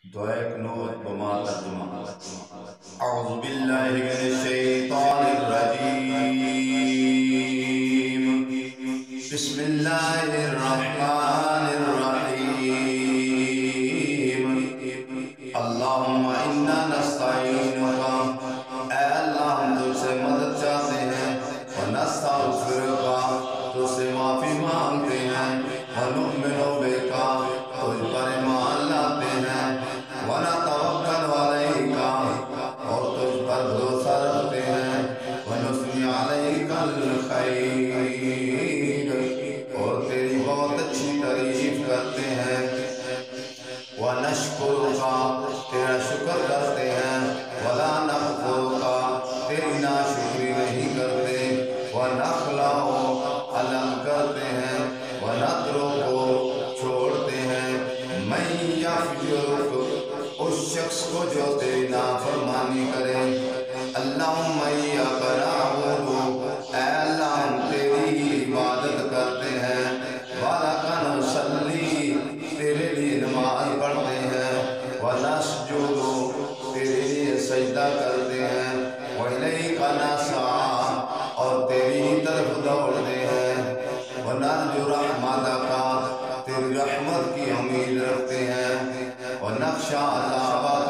Dowaiqanot بما ترجمہ اعوذ باللہ من الشیطان الرجیم بسم اللہ الرحمن الرحیم اللہم انا نستعینک اے اللہ ہم تجھ سے مدد چاہتے ہیں ونستغفرک تجھ سے معافی مانگتے ہیں ونؤمن بک تجھ پر ایمان لاتے ہیں ونتوکل علیک اور تجھ پر بھروسہ رکھتے ہیں ونثنی علیک الخیر اور تیری بہت اچھی تعریف کرتے ہیں ونشکرک تیرا شکر کرتے ہیں ولا نکفرک تیری ناشکری نہیں کرتے ونخلع الگ کرتے ہیں ونترک چھوڑتے ہیں من یفجرک اس شخص کو جو تیری نافرمانی کرے اللہم ایاک نعبد اے اللہ ہم تیری ہی عبادت کرتے ہیں وَلَکَ نُصَلِّی تیرے لیے نماز پڑھتے ہیں وَنَسْجُدُ تیرے لیے سجدہ کرتے ہیں وَإِلَيْکَ نَسْعَىٰ اور تیری ہی طرف دوڑتے ہیں وَنَرْجُو رَحْمَتَکَ تیری رحمت کی امید رکھتے ہیں وَنَخْشَىٰ عَذَابَکَ